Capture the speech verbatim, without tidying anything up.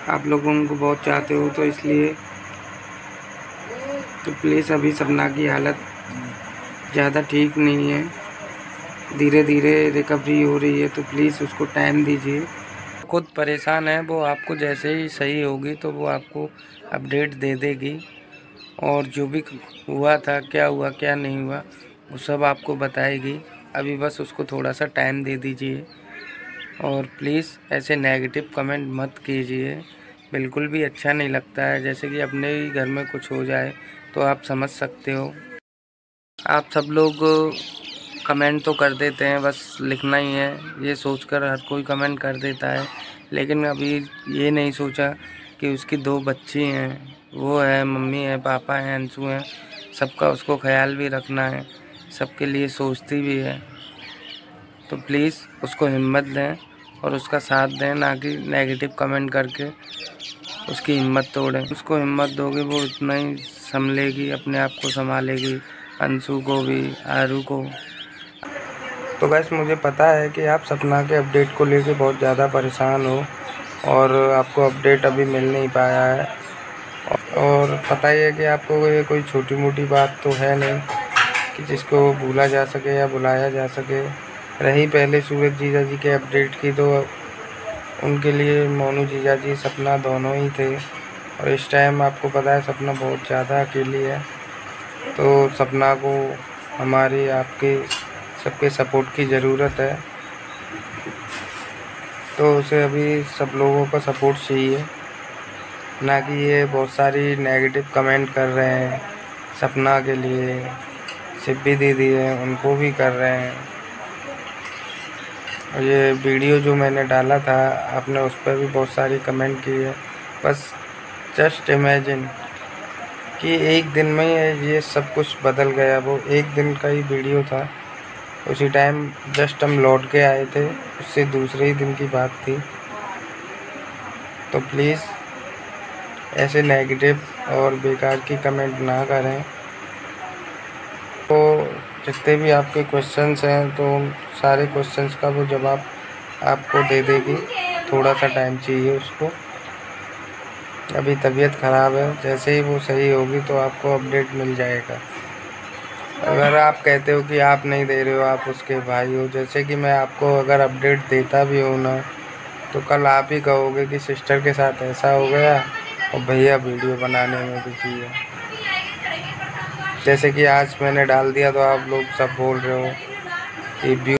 आप लोगों को बहुत चाहते हो तो इसलिए। तो प्लीज़ अभी सपना की हालत ज़्यादा ठीक नहीं है, धीरे धीरे रिकवरी हो रही है, तो प्लीज़ उसको टाइम दीजिए। खुद परेशान है वो, आपको जैसे ही सही होगी तो वो आपको अपडेट दे देगी, और जो भी हुआ था, क्या हुआ क्या नहीं हुआ, वो सब आपको बताएगी। अभी बस उसको थोड़ा सा टाइम दे दीजिए, और प्लीज़ ऐसे नेगेटिव कमेंट मत कीजिए, बिल्कुल भी अच्छा नहीं लगता है। जैसे कि अपने ही घर में कुछ हो जाए तो आप समझ सकते हो। आप सब लोग कमेंट तो कर देते हैं, बस लिखना ही है ये सोचकर हर कोई कमेंट कर देता है, लेकिन अभी ये नहीं सोचा कि उसकी दो बच्ची हैं, वो है, मम्मी है, पापा हैं, अंशु हैं, सबका उसको ख्याल भी रखना है, सबके लिए सोचती भी है। तो प्लीज़ उसको हिम्मत दें और उसका साथ दें, ना कि नेगेटिव कमेंट करके उसकी हिम्मत तोड़ें। उसको हिम्मत दोगे वो इतना ही संभलेगी, अपने आप को संभालेगी, अंशु को भी, आरू को। तो गैस मुझे पता है कि आप सपना के अपडेट को लेके बहुत ज़्यादा परेशान हो, और आपको अपडेट अभी मिल नहीं पाया है, और पता ही है कि आपको ये कोई छोटी मोटी बात तो है नहीं कि जिसको भूला जा सके या बुलाया जा सके। रही पहले सूरज जीजा जी के अपडेट की, तो उनके लिए मोनू जीजा जी, सपना दोनों ही थे, और इस टाइम आपको पता है सपना बहुत ज़्यादा अकेली है। तो सपना को हमारी, आपके, सबके सपोर्ट की ज़रूरत है, तो उसे अभी सब लोगों का सपोर्ट चाहिए, ना कि ये बहुत सारी नेगेटिव कमेंट कर रहे हैं सपना के लिए। सिब्बी दीदी है, उनको भी कर रहे हैं। और ये वीडियो जो मैंने डाला था, आपने उस पर भी बहुत सारी कमेंट की है। बस जस्ट इमेजिन कि एक दिन में ये सब कुछ बदल गया। वो एक दिन का ही वीडियो था, उसी टाइम जस्ट हम लौट के आए थे, उससे दूसरे ही दिन की बात थी। तो प्लीज़ ऐसे नेगेटिव और बेकार की कमेंट ना करें। तो जितने भी आपके क्वेश्चंस हैं, तो सारे क्वेश्चंस का वो जवाब आपको दे देगी, थोड़ा सा टाइम चाहिए उसको। अभी तबीयत ख़राब है, जैसे ही वो सही होगी तो आपको अपडेट मिल जाएगा। अगर आप कहते हो कि आप नहीं दे रहे हो, आप उसके भाई हो, जैसे कि मैं आपको अगर अपडेट देता भी हूँ ना, तो कल आप ही कहोगे कि सिस्टर के साथ ऐसा हो गया और भैया वीडियो बनाने में बिजी है। जैसे कि आज मैंने डाल दिया तो आप लोग सब बोल रहे हो कि